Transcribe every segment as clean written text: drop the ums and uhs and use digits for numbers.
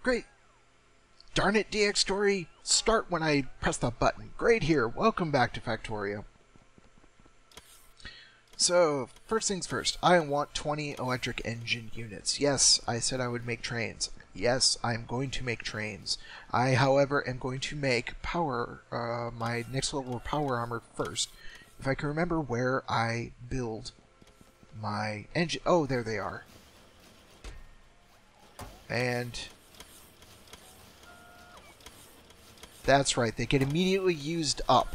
Great. Darn it, DX Story. Start when I press the button. Great here. Welcome back to Factorio. So, first things first. I want 20 electric engine units. Yes, I said I would make trains. Yes, I'm going to make trains. I, however, am going to make my next level of power armor first. If I can remember where I build my engine... Oh, there they are. And... that's right, they get immediately used up.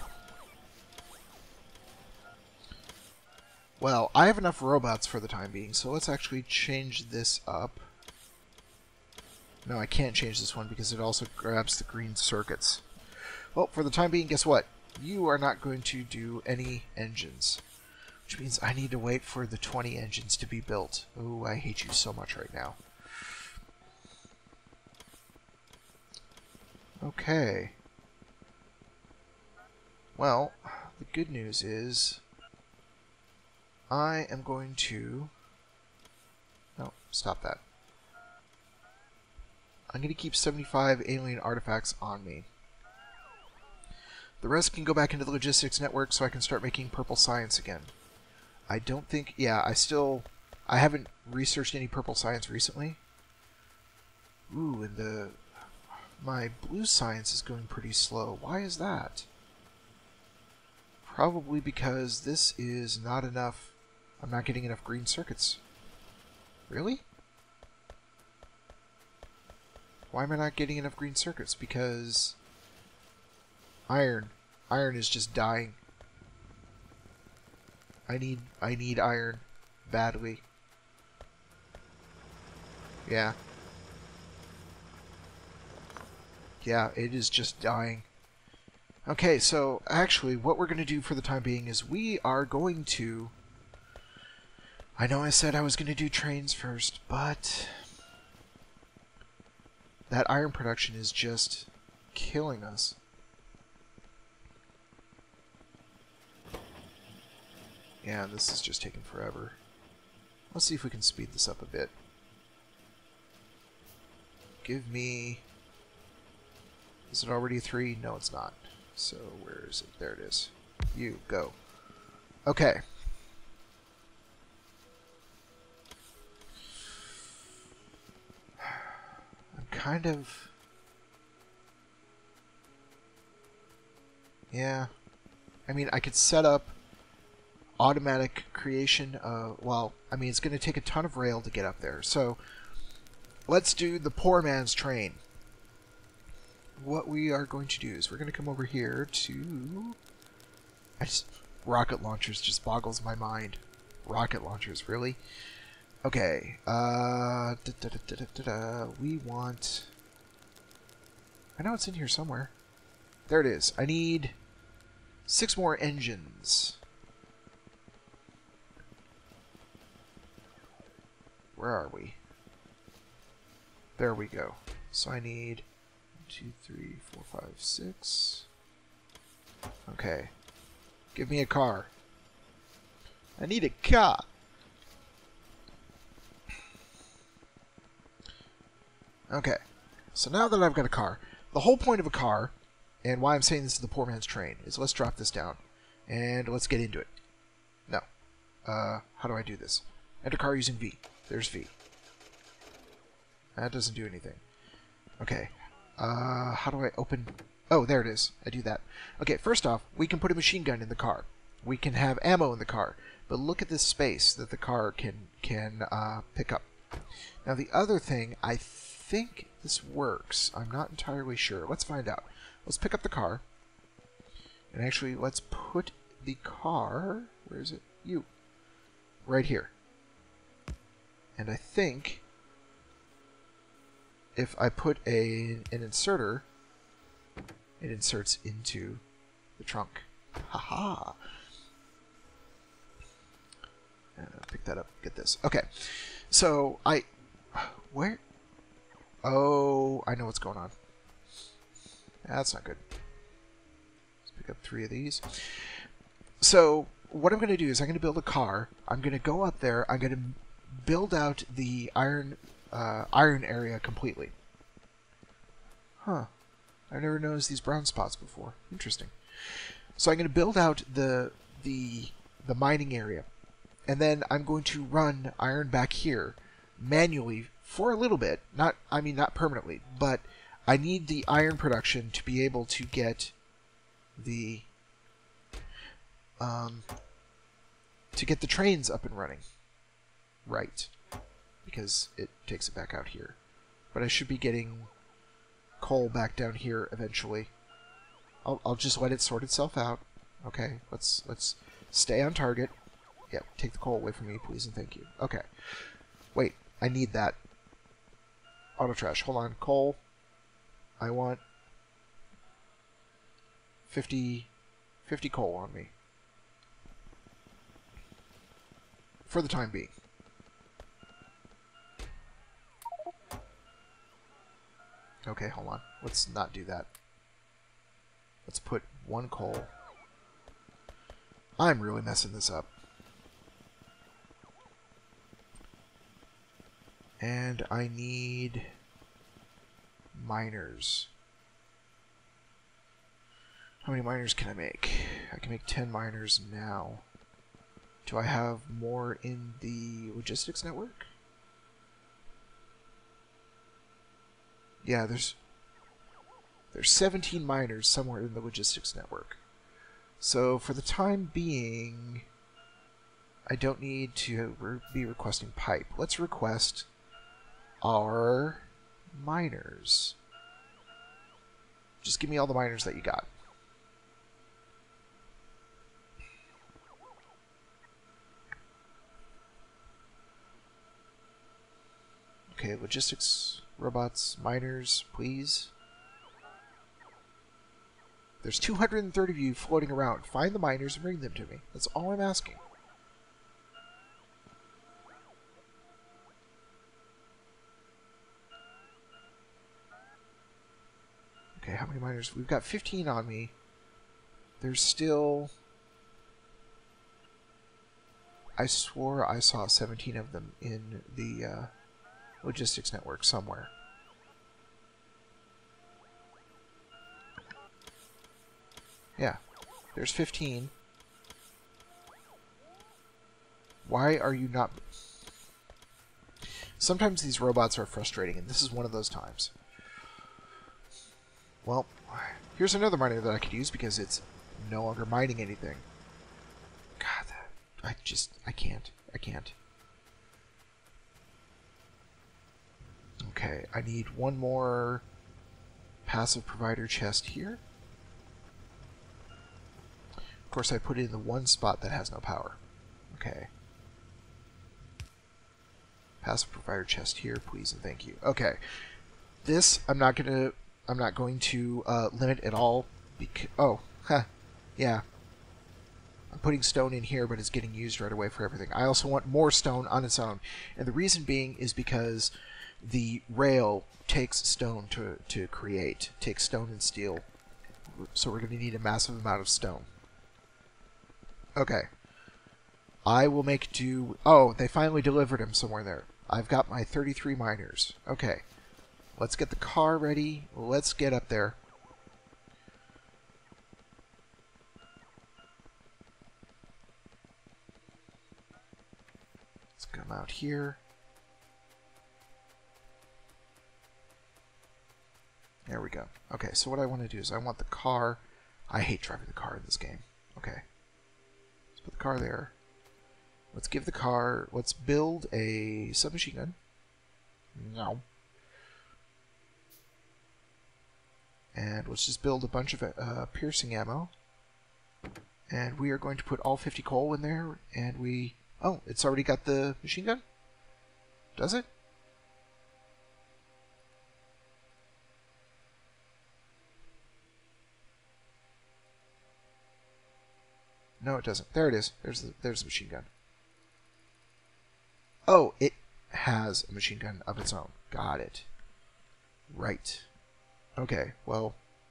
Well, I have enough robots for the time being, so let's actually change this up. No, I can't change this one because it also grabs the green circuits. Well, for the time being, guess what? You are not going to do any engines. Which means I need to wait for the 20 engines to be built. Oh, I hate you so much right now. Okay. Well, the good news is I am going to... No, stop that. I'm going to keep 75 alien artifacts on me. The rest can go back into the logistics network so I can start making purple science again. I don't think... Yeah, I haven't researched any purple science recently. Ooh, and my blue science is going pretty slow. Why is that? Probably because this is not enough... I'm not getting enough green circuits. Really? Why am I not getting enough green circuits? Because... Iron is just dying. I need iron badly. Yeah. Yeah, it is just dying. Okay, so actually what we're going to do for the time being is we are going to... I know I said I was going to do trains first, but that iron production is just killing us. Yeah, this is just taking forever. Let's see if we can speed this up a bit. Give me... Is it already 3? No, it's not. So, where is it? There it is. You, go. Okay. I'm kind of... Yeah. I mean, I could set up automatic creation. Well, I mean, it's going to take a ton of rail to get up there. So, let's do the poor man's train. What we are going to do is we're going to come over here to... Rocket launchers just boggles my mind. Rocket launchers, really? Okay. We want... I know it's in here somewhere. There it is. I need 6 more engines. Where are we? There we go. So I need 2, 3, 4, 5, 6. Okay. Give me a car. I need a car. Okay. So now that I've got a car, the whole point of a car, and why I'm saying this is the poor man's train, is let's drop this down. And let's get into it. No. How do I do this? Enter car using V. There's V. That doesn't do anything. Okay. How do I open... Oh, there it is. I do that. Okay, first off, we can put a machine gun in the car. We can have ammo in the car. But look at this space that the car can pick up. Now, the other thing, I think this works. I'm not entirely sure. Let's find out. Let's pick up the car. And actually, let's put the car... Where is it? You. Right here. And I think if I put an inserter, it inserts into the trunk. Haha! Pick that up. Get this. Okay. So, where? Oh, I know what's going on. That's not good. Let's pick up 3 of these. So, what I'm going to do is I'm going to build a car. I'm going to go up there. I'm going to build out the iron area completely. Huh. I've never noticed these brown spots before. Interesting. So I'm going to build out the mining area. And then I'm going to run iron back here manually for a little bit. Not permanently, but I need the iron production to be able to get the trains up and running. Right. Because it takes it back out here. But I should be getting coal back down here eventually. I'll just let it sort itself out. Okay, let's stay on target. Yep, take the coal away from me, please and thank you. Okay. Wait, I need that. Auto trash. Hold on. Coal. I want 50 coal on me. For the time being. Okay, hold on. Let's not do that. Let's put 1 coal. I'm really messing this up. And I need miners. How many miners can I make? I can make 10 miners now. Do I have more in the logistics network? Yeah, there's 17 miners somewhere in the logistics network. So for the time being, I don't need to be requesting pipe. Let's request our miners. Just give me all the miners that you got. Okay, logistics, robots, miners, please. There's 230 of you floating around. Find the miners and bring them to me. That's all I'm asking. Okay, how many miners? We've got 15 on me. There's still... I swore I saw 17 of them in the logistics network somewhere. Yeah, there's 15. Why are you not... Sometimes these robots are frustrating, and this is one of those times. Well, here's another miner that I could use because it's no longer mining anything. God, I can't. Okay, I need one more passive provider chest here. Of course, I put it in the one spot that has no power. Okay. Passive provider chest here, please and thank you. Okay. This I'm not going to limit at all. Yeah. I'm putting stone in here, but it's getting used right away for everything. I also want more stone on its own, and the reason being is because the rail takes stone to create, takes stone and steel. So we're going to need a massive amount of stone. Okay. I will make do... Oh, they finally delivered him somewhere there. I've got my 33 miners. Okay. Let's get the car ready. Let's get up there. Let's come out here. There we go. Okay, so what I want to do is I want the car... I hate driving the car in this game. Okay. Let's put the car there. Let's give the car... Let's build a submachine gun. No. And let's just build a bunch of piercing ammo. And we are going to put all 50 coal in there. And we... Oh, it's already got the machine gun? Does it? No, it doesn't. There it is. There's the machine gun. Oh, it has a machine gun of its own. Got it. Right. Okay, well,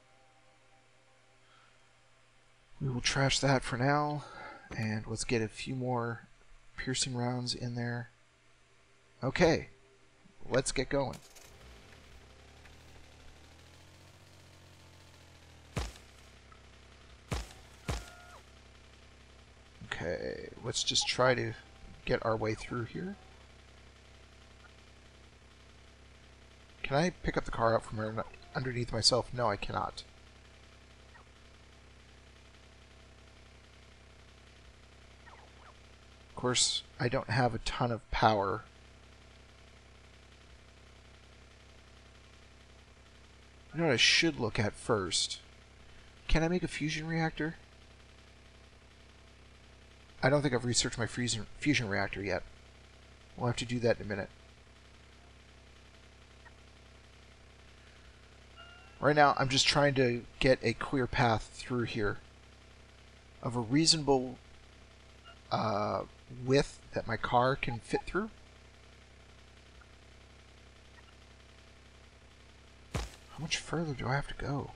we will trash that for now, and let's get a few more piercing rounds in there. Okay, let's get going. let's just try to get our way through here. Can I pick up the car up from underneath myself? No, I cannot. Of course, I don't have a ton of power. You know what I should look at first? Can I make a fusion reactor? I don't think I've researched my fusion reactor yet. We'll have to do that in a minute. Right now, I'm just trying to get a clear path through here of a reasonable width that my car can fit through. How much further do I have to go?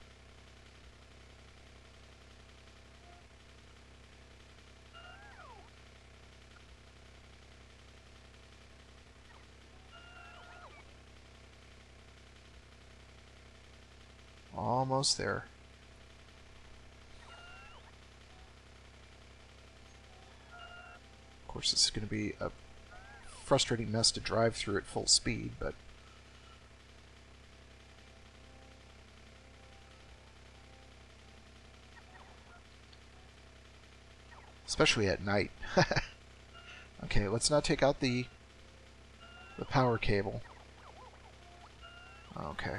Almost there. Of course, this is going to be a frustrating mess to drive through at full speed, but especially at night. Okay, let's not take out the power cable. Okay.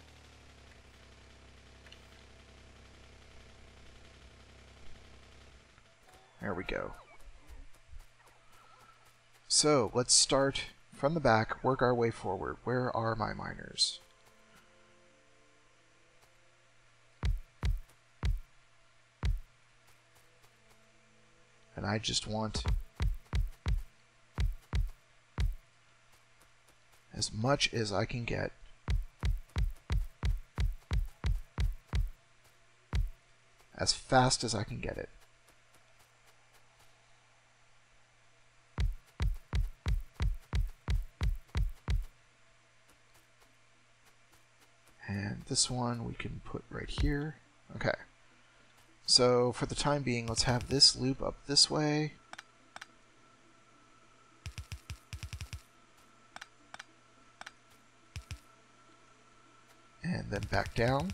There we go. So, let's start from the back, work our way forward. Where are my miners? And I just want as much as I can get. As fast as I can get it. And this one we can put right here. Okay. So for the time being, let's have this loop up this way. And then back down.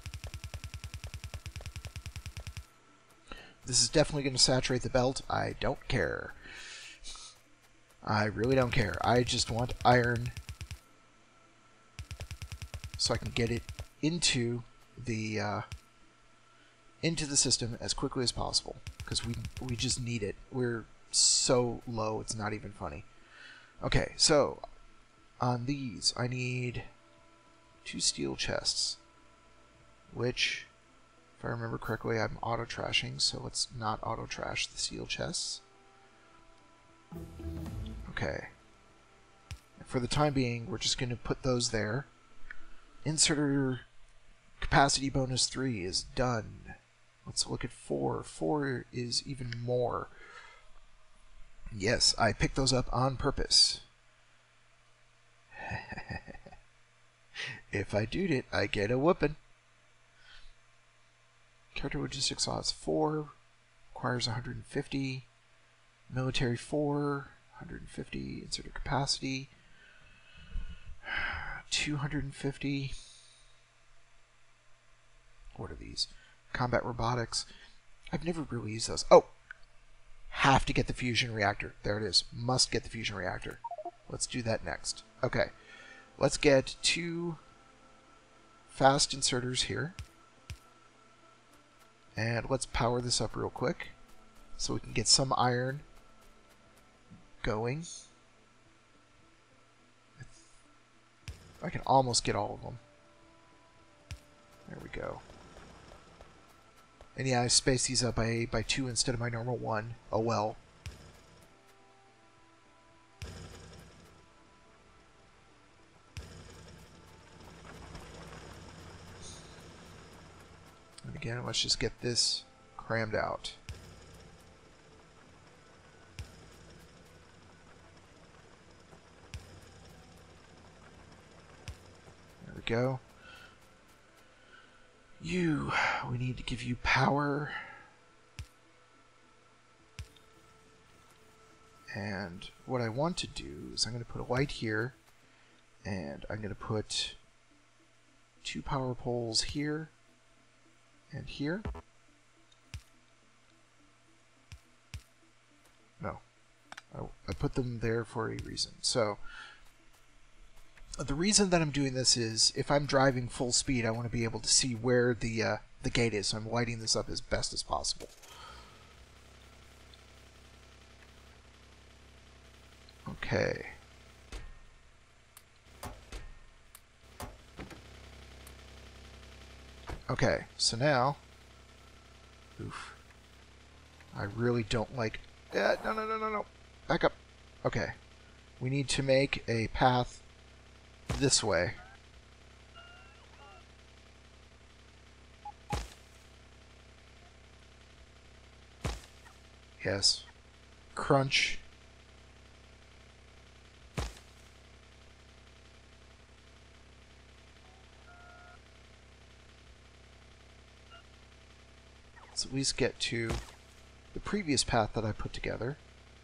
This is definitely going to saturate the belt. I don't care. I really don't care. I just want iron so I can get it into the system as quickly as possible, because we just need it. We're so low, it's not even funny. Okay, so on these I need 2 steel chests, which, if I remember correctly, I'm auto-trashing, so let's not auto-trash the steel chests. Okay. For the time being, we're just going to put those there. Inserter capacity bonus 3 is done. Let's look at 4. 4 is even more. Yes, I picked those up on purpose. If I doed it, I get a whooping. Character logistics odds 4. Requires 150. Military 4. 150. Inserter capacity 250. What are these? Combat robotics. I've never really used those. Oh! Have to get the fusion reactor. There it is. Must get the fusion reactor. Let's do that next. Okay. Let's get 2 fast inserters here. And let's power this up real quick so we can get some iron going. I can almost get all of them. There we go. And yeah, I spaced these up by 2 instead of my normal 1. Oh well. And again, let's just get this crammed out. There we go. We need to give you power. And what I want to do is I'm going to put a light here, and I'm going to put 2 power poles here and here. No, I put them there for a reason. So the reason that I'm doing this is if I'm driving full speed, I want to be able to see where the gate is. So I'm lighting this up as best as possible. Okay. Okay, so now, oof, I really don't like, no, back up. Okay, we need to make a path this way. Yes, crunch. Let's at least get to the previous path that I put together.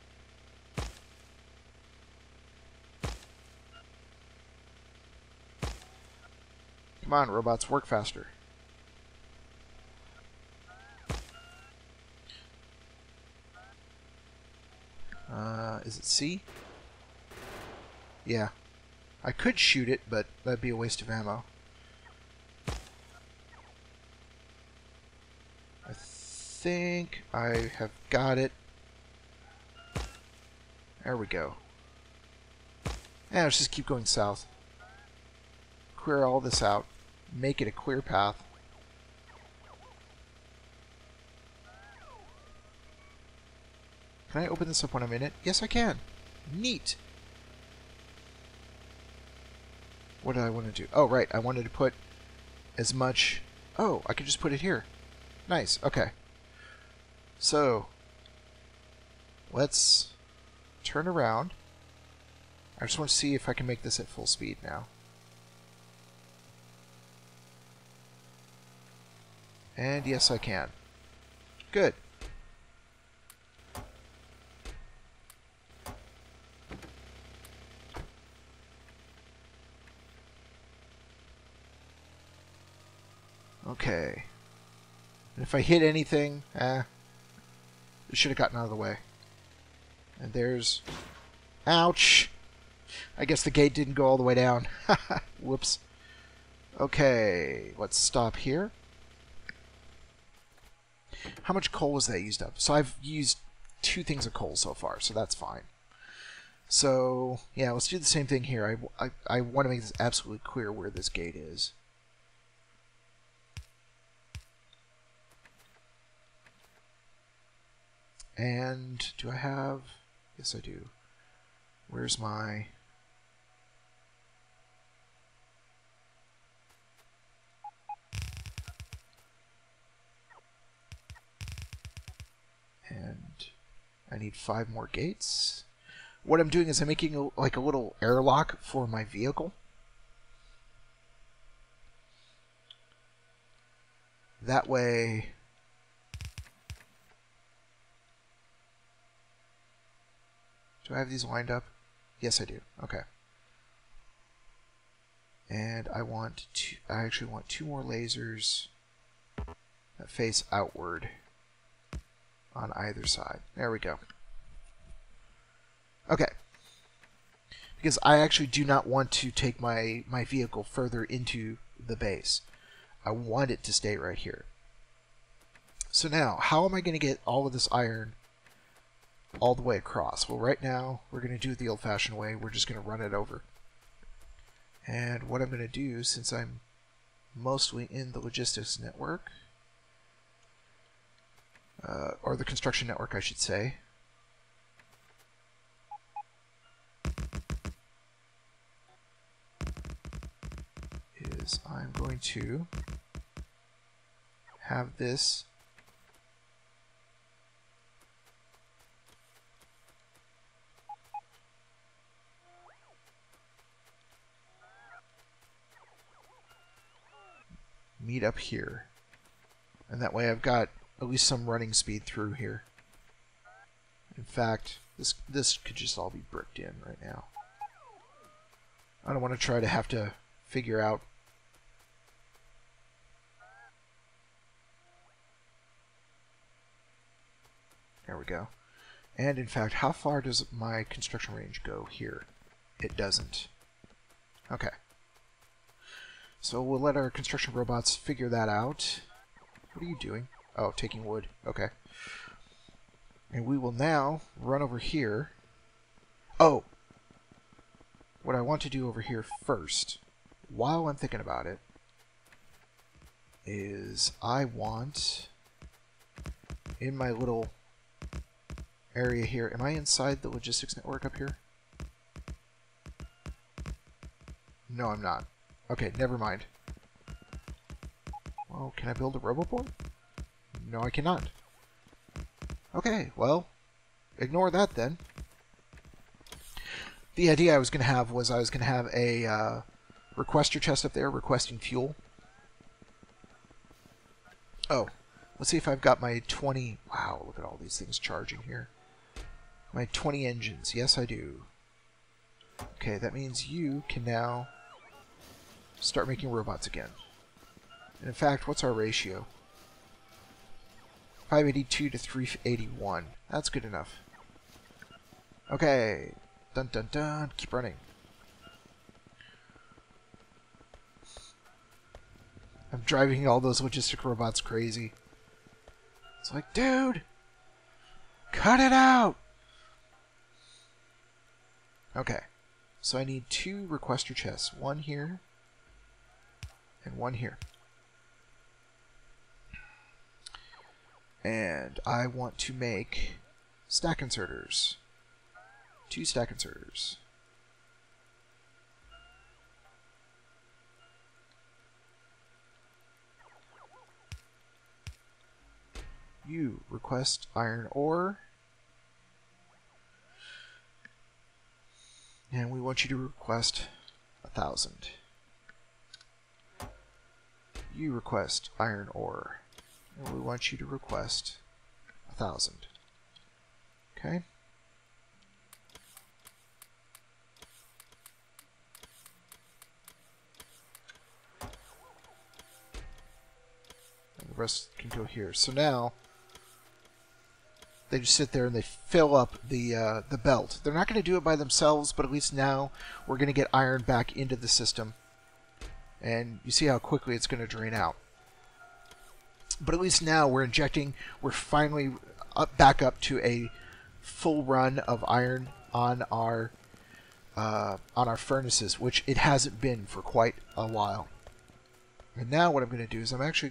Come on, robots, work faster. Is it C? Yeah. I could shoot it, but that'd be a waste of ammo. I think I have got it. There we go. Yeah, let's just keep going south. Clear all this out. Make it a clear path. Can I open this up when I'm in it? Yes, I can. Neat. What did I want to do? Oh, right. I wanted to put as much... Oh, I could just put it here. Nice. Okay. So, let's turn around. I just want to see if I can make this at full speed now. And yes, I can. Good. Okay. And if I hit anything, it should have gotten out of the way. And there's... Ouch! I guess the gate didn't go all the way down. Whoops. Okay, let's stop here. How much coal was that used up? So I've used 2 things of coal so far, so that's fine. So, yeah, let's do the same thing here. I want to make this absolutely clear where this gate is. And do I have... Yes, I do. Where's my... And I need 5 more gates. What I'm doing is I'm making like a little airlock for my vehicle. That way... Do I have these lined up? Yes, I do. Okay. And I actually want 2 more lasers that face outward on either side. There we go. Okay. Because I actually do not want to take my vehicle further into the base. I want it to stay right here. So now, how am I going to get all of this iron all the way across? Well, right now, we're going to do it the old-fashioned way. We're just going to run it over. And what I'm going to do, since I'm mostly in the logistics network, or the construction network, I should say, is I'm going to have this meet up here. And that way I've got at least some running speed through here. In fact, This could just all be bricked in right now. I don't want to try to have to figure out. There we go. And in fact, how far does my construction range go here? It doesn't. Okay. So we'll let our construction robots figure that out. What are you doing? Oh, taking wood. Okay. And we will now run over here. Oh! What I want to do over here first, while I'm thinking about it, is I want, in my little area here, am I inside the logistics network up here? No, I'm not. Okay, never mind. Well, can I build a roboport? No, I cannot. Okay, well, ignore that then. The idea I was going to have was I was going to have a requester chest up there requesting fuel. Oh, let's see if I've got my 20... Wow, look at all these things charging here. My 20 engines. Yes, I do. Okay, that means you can now start making robots again. And in fact, what's our ratio? 582 to 381. That's good enough. Okay. Dun dun dun. Keep running. I'm driving all those logistic robots crazy. It's like, dude! Cut it out! Okay. So I need 2 requester chests. One here. And one here. And I want to make stack inserters. 2 stack inserters. You request iron ore. And we want you to request 1,000. You request iron ore. And we want you to request 1,000. Okay? And the rest can go here. So now they just sit there and they fill up the belt. They're not going to do it by themselves, but at least now we're going to get iron back into the system. And you see how quickly it's going to drain out. But at least now we're finally back up to a full run of iron on our furnaces, which it hasn't been for quite a while. And now what I'm going to do is I'm going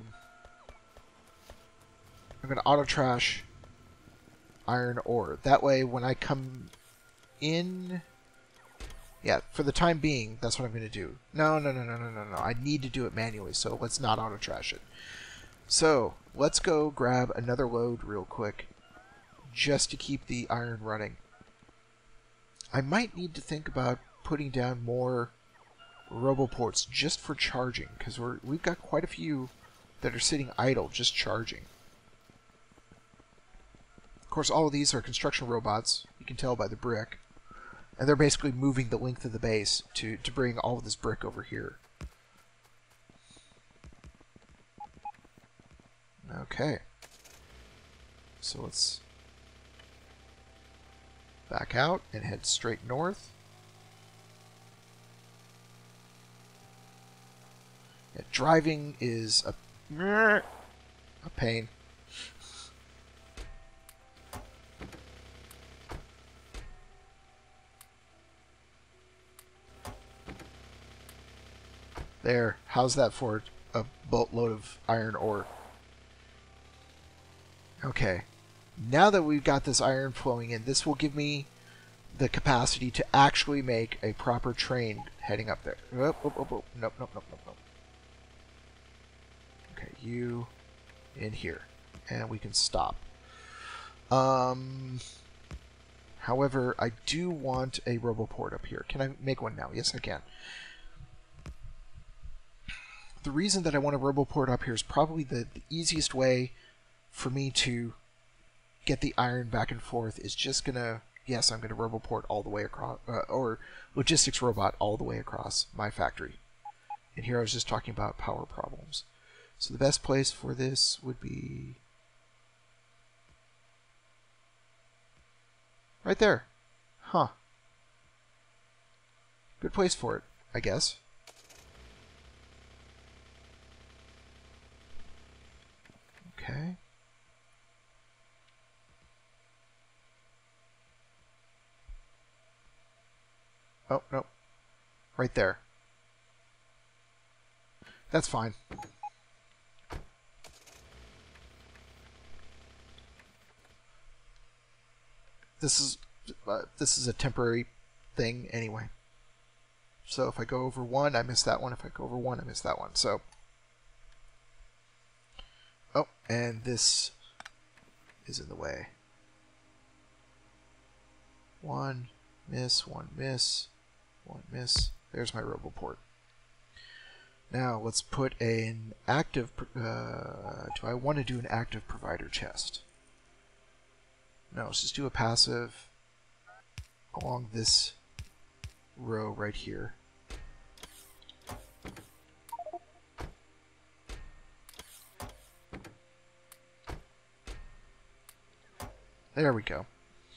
to auto trash iron ore. That way when I come in, yeah, for the time being, that's what I'm going to do. No. I need to do it manually, so let's not auto trash it. So, let's go grab another load real quick, just to keep the iron running. I might need to think about putting down more roboports just for charging, because we've got quite a few that are sitting idle just charging. Of course, all of these are construction robots, you can tell by the brick, and they're basically moving the length of the base to bring all of this brick over here. Okay, so let's back out and head straight north. Yeah, driving is a pain. There, how's that for a boatload of iron ore? Okay, now that we've got this iron flowing in, this will give me the capacity to actually make a proper train heading up there. Nope. Okay, you in here, and we can stop. However, I do want a roboport up here. Can I make one now? Yes, I can. The reason that I want a roboport up here is probably the easiest way for me to get the iron back and forth is just gonna, yes, I'm gonna roboport all the way across, or logistics robot all the way across my factory. And here I was just talking about power problems. So the best place for this would be right there. Huh. Good place for it, I guess. Okay. Oh, no. Right there. That's fine. This is a temporary thing anyway. So if I go over one, I miss that one. If I go over one, I miss that one. So, oh, and this is in the way. One miss, one miss, one miss. There's my roboport. Now let's put an active. Do I want to do an active provider chest? No, let's just do a passive along this row right here. There we go.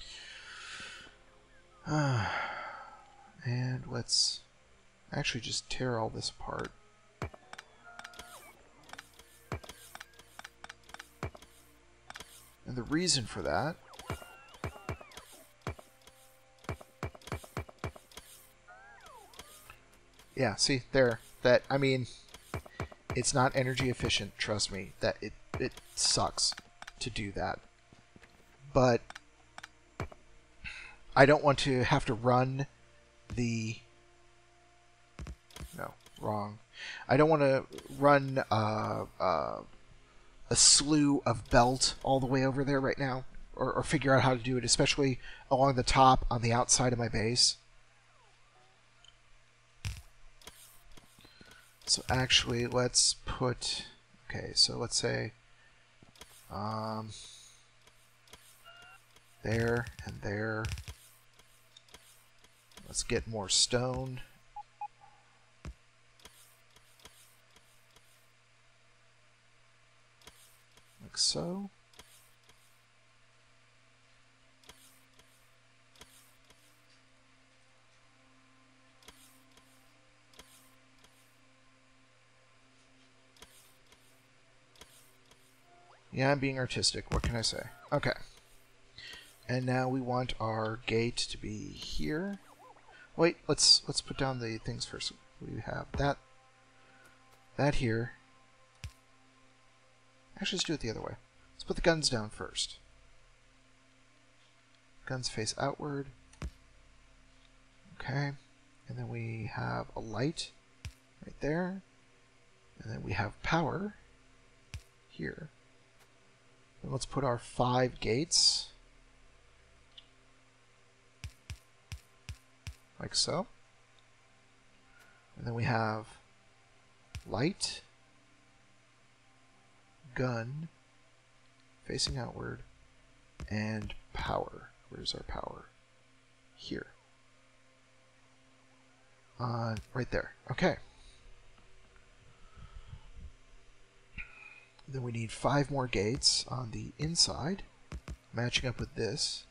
And let's actually just tear all this apart. And the reason for that yeah, see, there. That, I mean, it's not energy efficient, trust me. That it sucks to do that. But I don't want to have to run the... No, wrong. I don't want to run a slew of belt all the way over there right now. Or figure out how to do it, especially along the top on the outside of my base. So actually, let's put... Okay, so let's say... there and there. Let's get more stone. Like so. Yeah, I'm being artistic. What can I say? Okay. And now we want our gate to be here. Wait, let's put down the things first. We have that here. Actually, let's do it the other way. Let's put the guns down first. Guns face outward. Okay. And then we have a light right there. And then we have power here. And let's put our 5 gates. Like so. And then we have light, gun, facing outward, and power. Where's our power? Here. Right there. Okay. Then we need 5 more gates on the inside, matching up with this.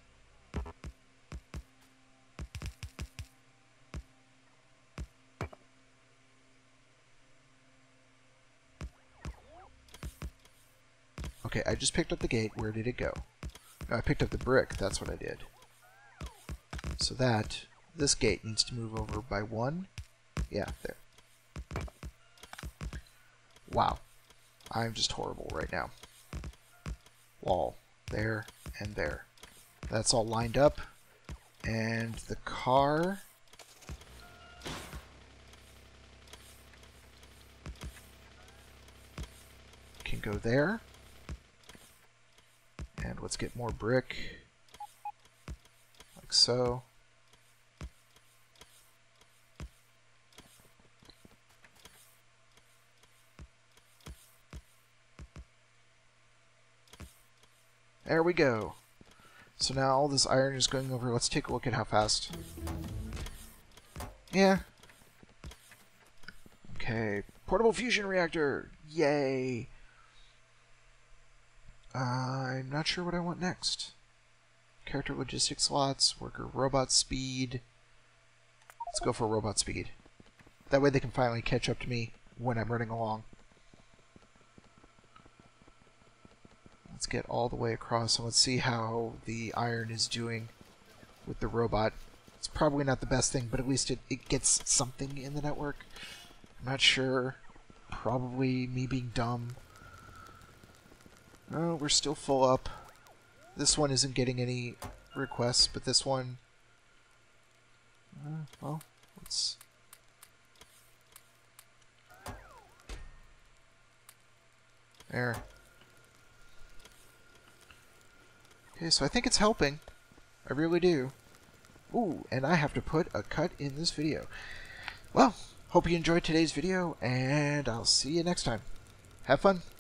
Okay, I just picked up the gate. Where did it go? No, I picked up the brick. That's what I did. So this gate needs to move over by 1. Yeah, there. Wow. I'm just horrible right now. Wall. There and there. That's all lined up. And the car... can go there. And let's get more brick. Like so. There we go. So now all this iron is going over. Let's take a look at how fast. Yeah. Okay. Portable fusion reactor. Yay. I'm not sure what I want next. Character logistics slots, worker robot speed. Let's go for robot speed. That way they can finally catch up to me when I'm running along. Let's get all the way across and let's see how the iron is doing with the robot. It's probably not the best thing, but at least it gets something in the network. I'm not sure. Probably me being dumb. Oh, we're still full up. This one isn't getting any requests, but this one... well, let's... There. Okay, so I think it's helping. I really do. Ooh, and I have to put a cut in this video. Well, hope you enjoyed today's video, and I'll see you next time. Have fun!